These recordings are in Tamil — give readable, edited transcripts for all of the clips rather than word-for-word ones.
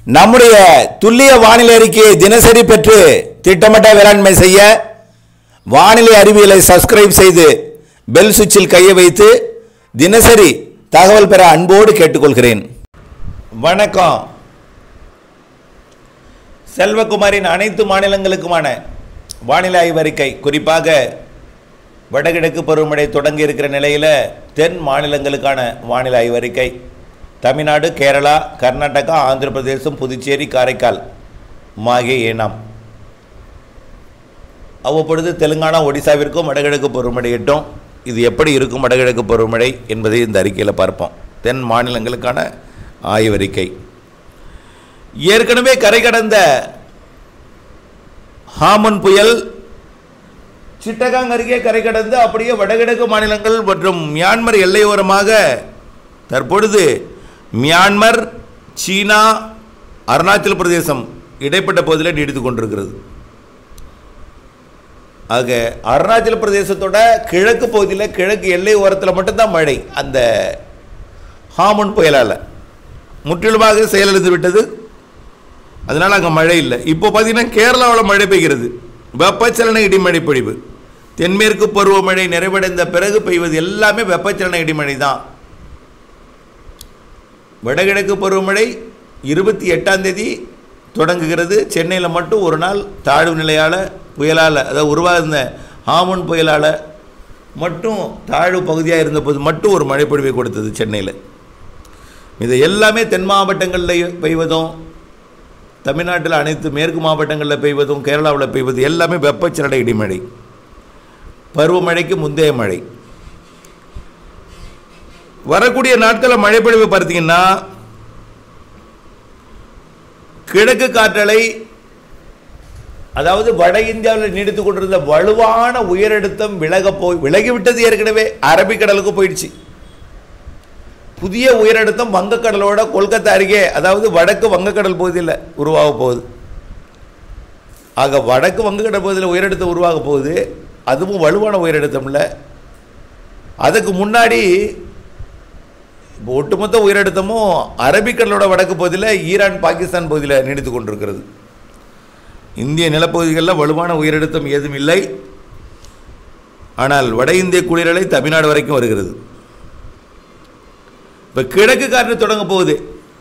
நம்முடைய துல்லிய வானிலை அறிக்கையை தினசரி பெற்று திட்டமிட்ட வேளாண்மை செய்ய வானிலை அறிவியலை சப்ஸ்கிரைப் செய்து பெல் சுவிட்சில் கையை வைத்து தினசரி தகவல் பெற அன்போடு கேட்டுக்கொள்கிறேன். வணக்கம். செல்வகுமாரின் அனைத்து மாநிலங்களுக்குமான வானிலை ஆய்வறிக்கை, குறிப்பாக வடகிழக்கு பருவமழை தொடங்கி இருக்கிற நிலையில் தென் மாநிலங்களுக்கான வானிலை ஆய்வறிக்கை, தமிழ்நாடு, கேரளா, கர்நாடகா, ஆந்திர பிரதேசம், புதுச்சேரி, காரைக்கால், மாகே, ஏனாம், அவ்வப்பொழுது தெலுங்கானா, ஒடிசாவிற்கும் வடகிழக்கு பருவமழை எட்டும். இது எப்படி இருக்கும் வடகிழக்கு பருவமழை என்பதை இந்த அறிக்கையில் பார்ப்போம். தென் மாநிலங்களுக்கான ஆய்வறிக்கை. ஏற்கனவே கரை கடந்த ஹாமன் புயல் சிட்டகாங் அருகே கரை கடந்து அப்படியே வடகிழக்கு மாநிலங்கள் மற்றும் மியான்மர் எல்லையோரமாக தற்பொழுது மியான்மர், சீனா, அருணாச்சல பிரதேசம் இடைப்பட்ட பகுதியில் நீடித்து கொண்டிருக்கிறது. ஆக அருணாச்சல பிரதேசத்தோட கிழக்கு பகுதியில், கிழக்கு எல்லை ஓரத்தில் மட்டும்தான் மழை. அந்த ஹாமன் புயலால் முற்றிலுமாக செயலிழந்து விட்டது. அதனால் அங்கே மழை இல்லை. இப்போ பார்த்தீங்கன்னா கேரளாவில் மழை பெய்கிறது. வெப்பச்சலன இடிமழை பொழிவு. தென்மேற்கு பருவமழை நிறைவடைந்த பிறகு பெய்வது எல்லாமே வெப்பச்சலன இடிமழை தான். வடகிழக்கு பருவமழை 28ஆம் தேதி தொடங்குகிறது. சென்னையில் மட்டும் ஒரு நாள் தாழ்வு நிலையால், புயலால், அதாவது உருவாகிருந்த ஹாமன் புயலால் மட்டும் தாழ்வு பகுதியாக இருந்தபோது மட்டும் ஒரு மழை பொழிவை கொடுத்தது சென்னையில். இது எல்லாமே தென் மாவட்டங்களில் பெய்வதும், தமிழ்நாட்டில் அனைத்து மேற்கு மாவட்டங்களில் பெய்வதும், கேரளாவில் பெய்வது எல்லாமே வெப்பச்சலன இடிமழை, பருவமழைக்கு முந்தைய மழை. வரக்கூடிய நாட்களில் மழை பொழிவு பார்த்தீங்கன்னா, கிழக்கு காற்றலை, அதாவது வட இந்தியாவில் நீடித்துக் கொண்டிருந்த வலுவான உயரழுத்தம் விலகிவிட்டது. ஏற்கனவே அரபிக்கடலுக்கு போயிடுச்சு. புதிய உயரழுத்தம் வங்கக்கடலோட கொல்கத்தா அருகே, அதாவது வடக்கு வங்கக்கடல் பகுதியில் உருவாக போகுது. ஆக வடக்கு வங்கக்கடல் பகுதியில் உயரழுத்தம் உருவாக போகுது. அதுவும் வலுவான உயரழுத்தம் இல்லை. அதுக்கு முன்னாடி ஒட்டுமொத்த உயரழுத்தமும் அரபிக்கடலோட வடக்கு பகுதியில், ஈரான், பாகிஸ்தான் பகுதியில் நீடித்து கொண்டிருக்கிறது. இந்திய நிலப்பகுதிகளில் வலுவான உயரழுத்தம் ஏதும் இல்லை. ஆனால் வட இந்திய குளிரலை தமிழ்நாடு வரைக்கும் வருகிறது. இப்போ கிழக்கு காற்று தொடங்க போகுது.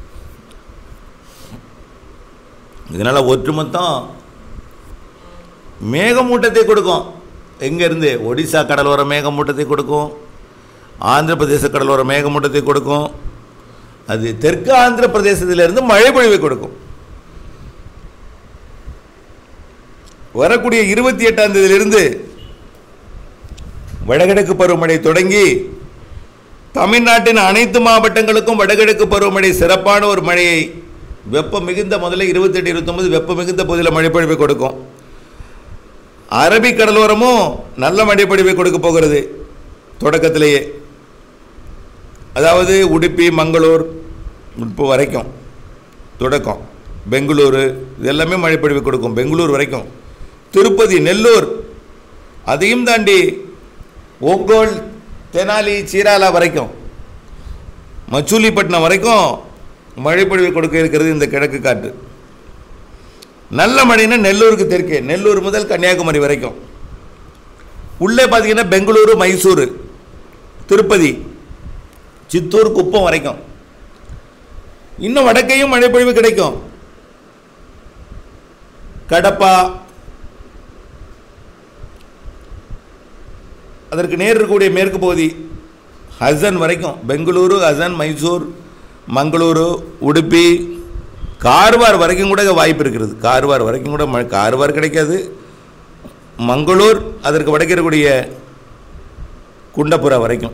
இதனால் ஒட்டுமொத்தம் மேகமூட்டத்தை கொடுக்கும். எங்கேருந்து? ஒடிசா கடலோர மேகமூட்டத்தை கொடுக்கும், ஆந்திர பிரதேச கடலோர மேகமூட்டத்தை கொடுக்கும். அது தெற்கு ஆந்திர பிரதேசத்திலிருந்து மழை பொழிவை கொடுக்கும். வரக்கூடிய 28ஆம் தேதியிலிருந்து வடகிழக்கு பருவமழை தொடங்கி தமிழ்நாட்டின் அனைத்து மாவட்டங்களுக்கும் வடகிழக்கு பருவமழை சிறப்பான ஒரு மழையை, வெப்பம் மிகுந்த முதல்ல 28, 29 வெப்பம் மிகுந்த பகுதியில் மழைப்பொழிவை கொடுக்கும். அரபிக் கடலோரமும் நல்ல மழைப்பொழிவை கொடுக்க போகிறது தொடக்கத்திலேயே. அதாவது உடுப்பி, மங்களூர் இப்போ வரைக்கும் தொடக்கம், பெங்களூரு, இது எல்லாமே மழைப்பொழிவை கொடுக்கும். பெங்களூர் வரைக்கும், திருப்பதி, நெல்லூர், அதையும் தாண்டி ஒங்கோல், தெனாலி, சீராலா வரைக்கும், மச்சூலிப்பட்டினம் வரைக்கும் மழைப்பொழிவை கொடுக்க இருக்கிறது இந்த கிழக்கு காற்று. நல்ல மழைன்னா நெல்லூருக்கு தெற்கே, நெல்லூர் முதல் கன்னியாகுமரி வரைக்கும். உள்ளே பார்த்தீங்கன்னா பெங்களூரு, மைசூரு, திருப்பதி, சித்தூர், குப்பம் வரைக்கும். இன்னும் வடக்கையும் மழைப்பொழிவு கிடைக்கும். கடப்பா, அதற்கு நேர் இருக்கக்கூடிய மேற்கு பகுதி ஹசன் வரைக்கும், பெங்களூரு, ஹசன், மைசூர், மங்களூரு, உடுப்பி, கார்வார் வரைக்கும் கூட வாய்ப்பு இருக்கிறது. கார்வார் வரைக்கும் கூட கார்வார் கிடைக்காது. மங்களூர், அதற்கு வடக்கு இருக்கக்கூடிய குண்டப்புறா வரைக்கும்,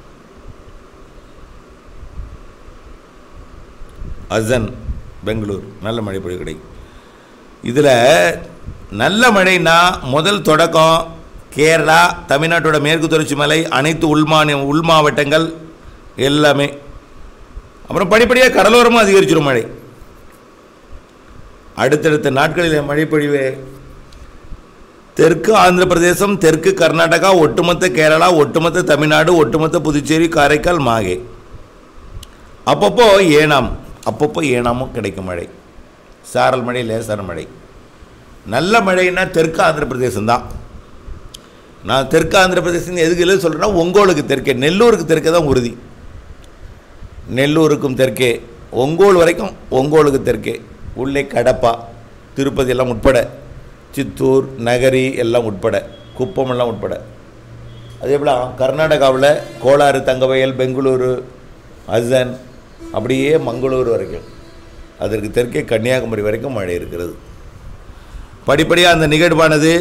ஹசன், பெங்களூர் நல்ல மழை பொழிவு கிடைக்கும். இதில் நல்ல மழைன்னா முதல் தொடக்கம் கேரளா, தமிழ்நாட்டோட மேற்கு தொடர்ச்சி மலை, அனைத்து உள் மாவட்டங்கள் எல்லாமே. அப்புறம் படிப்படியாக கடலோரமும் அதிகரிச்சிடும் மழை. அடுத்தடுத்த நாட்களில் மழைப்பொழிவு தெற்கு ஆந்திர பிரதேசம், தெற்கு கர்நாடகா, ஒட்டுமொத்த கேரளா, ஒட்டுமொத்த தமிழ்நாடு, ஒட்டுமொத்த புதுச்சேரி, காரைக்கால், மாகே, அப்பப்போ ஏனாம், அப்பப்போ ஏனாமும் கிடைக்கும் மழை. சாரல் மழை, லேசான மழை. நல்ல மழைன்னா தெற்கு ஆந்திர பிரதேசம் தான். நான் தெற்கு ஆந்திர பிரதேசம் எதுக்கு இல்லை சொல்கிறேன்னா, ஒங்கோலுக்கு தெற்கே, நெல்லூருக்கு தெற்கே தான் உறுதி. நெல்லூருக்கும் தெற்கே, ஒங்கோல் வரைக்கும் ஒங்கோலுக்கு தெற்கே, உள்ளே கடப்பா, திருப்பதி எல்லாம் உட்பட, சித்தூர், நகரி எல்லாம் உட்பட, குப்பம் எல்லாம் உட்பட. அதே போல் கர்நாடகாவில் கோலாறு, தங்கவயல், பெங்களூரு, அசன், அப்படியே மங்களூர் வரைக்கும், அதற்கு தெற்கே கன்னியாகுமரி வரைக்கும் மழை இருக்கிறது. படிப்படியாக அந்த நிகழ்வானது,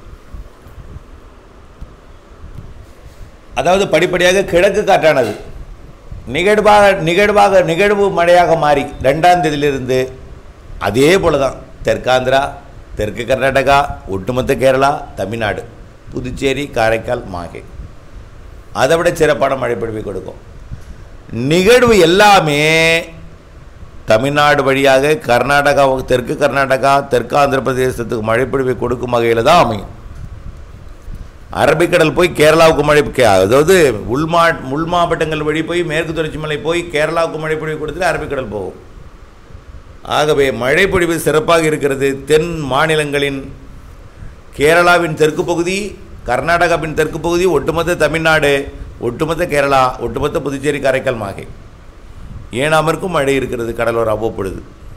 அதாவது படிப்படியாக கிழக்கு காற்றானது நிகழ்வு மழையாக மாறி 2ஆம் தேதியிலிருந்து அதே போல தான் தெற்காந்திரா, தெற்கு கர்நாடகா, ஒட்டுமொத்த கேரளா, தமிழ்நாடு, புதுச்சேரி, காரைக்கால், மாஹே அதை விட சிறப்பான மழை பொழிவை கொடுக்கும். நிகழ்வு எல்லாமே தமிழ்நாடு வழியாக கர்நாடகா, தெற்கு கர்நாடகா, தெற்கு ஆந்திர பிரதேசத்துக்கு மழை பொழிவை கொடுக்கும் வகையில் தான் அமையும். அரபிக்கடல் போய் கேரளாவுக்கு மழை, அதாவது உள் மாவட்டங்கள் வழி போய் மேற்கு தொடர்ச்சி மலை போய் கேரளாவுக்கு மழை பொழிவு கொடுத்துட்டு அரபிக்கடல் போகும். ஆகவே மழை பொழிவு சிறப்பாக இருக்கிறது. தென் மாநிலங்களின் கேரளாவின் தெற்கு பகுதி, கர்நாடகாவின் தெற்கு பகுதி, ஒட்டுமொத்த தமிழ்நாடு, ஒட்டுமொத்த கேரளா, ஒட்டுமொத்த புதுச்சேரி, காரைக்கால், மாஹே, ஏனாமிற்கும் மழை இருக்கிறது. கடலோர அவ்வப்பொழுது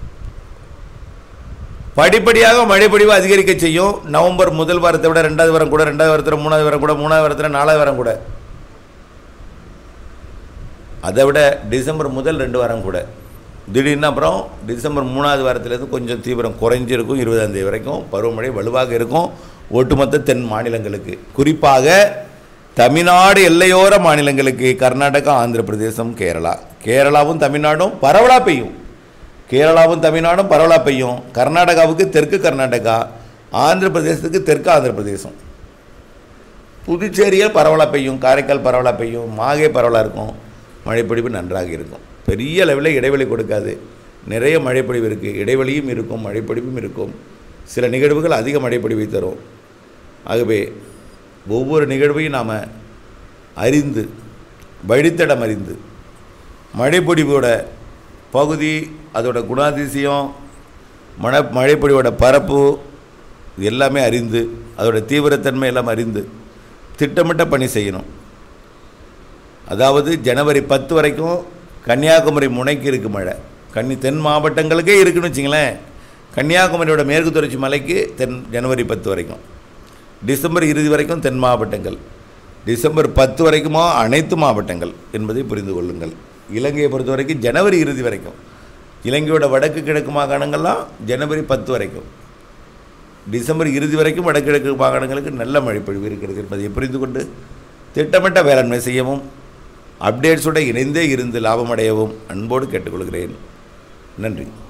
படிப்படியாக மழைப்பொழிவு அதிகரிக்க செய்யும். நவம்பர் முதல் வாரத்தை விட 2வது வாரம் கூட, 2வது வாரத்தில் 3வது வாரம் கூட, 3வது வாரத்தில் 4வது வாரம் கூட, அதை விட டிசம்பர் முதல் 2 வாரம் கூட. திடீர்னு அப்புறம் டிசம்பர் 3வது வாரத்திலேருந்து கொஞ்சம் தீவிரம் குறைஞ்சிருக்கும். 20ஆம் தேதி வரைக்கும் பருவமழை வலுவாக இருக்கும் ஒட்டுமொத்த தென் மாநிலங்களுக்கு. குறிப்பாக தமிழ்நாடு எல்லையோர மாநிலங்களுக்கு, கர்நாடகா, ஆந்திர பிரதேசம், கேரளாவும் தமிழ்நாடும் பரவலாக பெய்யும். கேரளாவும் தமிழ்நாடும் பரவலாக பெய்யும். கர்நாடகாவுக்கு தெற்கு கர்நாடகா, ஆந்திர பிரதேசத்துக்கு தெற்கு ஆந்திர பிரதேசம், புதுச்சேரியில் பரவலாக பெய்யும், காரைக்கால் பரவலாக பெய்யும், மாஹே பரவலாக இருக்கும். மழைப்பொழிவு நன்றாக இருக்கும். பெரிய அளவில் இடைவெளி கொடுக்காது. நிறைய மழைப்பொழிவு இருக்குது, இடைவெளியும் இருக்கும், மழைப்பொழிவும் இருக்கும். சில நிகழ்வுகள் அதிக மழைப்பொழிவை தரும். ஆகவே ஒவ்வொரு நிகழ்வையும் நாம் அறிந்து, வழித்தடம் அறிந்து, மழைப்பொழிவோட பகுதி, அதோட குணாதிசயம், மழைப்பொழிவோட பரப்பு எல்லாமே அறிந்து, அதோட தீவிரத்தன்மை எல்லாம் அறிந்து திட்டமிட்ட பணி செய்யணும். அதாவது ஜனவரி 10 வரைக்கும் கன்னியாகுமரி முனைக்கு இருக்குது மழை. தென் மாவட்டங்களுக்கே இருக்குன்னு வச்சிங்களேன். கன்னியாகுமரியோட மேற்கு தொடர்ச்சி மலைக்கு ஜனவரி 10 வரைக்கும், டிசம்பர் 20 வரைக்கும் தென் மாவட்டங்கள், டிசம்பர் 10 வரைக்குமா அனைத்து மாவட்டங்கள் என்பதை புரிந்து கொள்ளுங்கள். இலங்கையை பொறுத்த வரைக்கும் ஜனவரி 20 வரைக்கும், இலங்கையோட வடக்கு கிழக்கு மாகாணங்கள்லாம் ஜனவரி 10 வரைக்கும், டிசம்பர் 20 வரைக்கும் வடகிழக்கு மாகாணங்களுக்கு நல்ல மழைப்பொழிவு இருக்கிறது என்பதை புரிந்து கொண்டு திட்டமிட்ட வேளாண்மை செய்யவும், அப்டேட்ஸோடு இணைந்தே இருந்து லாபமடையவும் அன்போடு கேட்டுக்கொள்கிறேன். நன்றி.